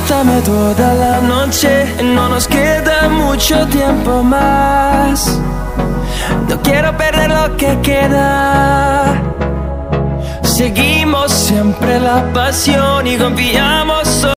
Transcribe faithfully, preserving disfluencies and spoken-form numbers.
Conquístame toda la noche, no nos queda mucho tiempo más. No quiero perder lo que queda. Seguimos siempre la pasión y confiamos.